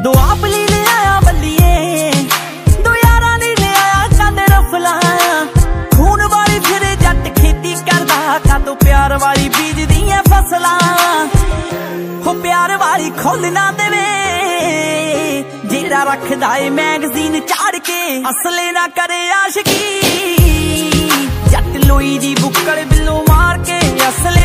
दो आप ली ले आया बल्लिए, दो यारा नी ले आया कंद रफला। खून वाली फिर जट खेती करदा, का तो प्यार वाली बीज दी फसला। हो प्यार वाली खोल ना देवे, जेड़ा रखदा है मैगजीन चाड़ के, असले ना करे आशिकी। जट लोई दी बुक्कड़ बिल्लो मार के, असले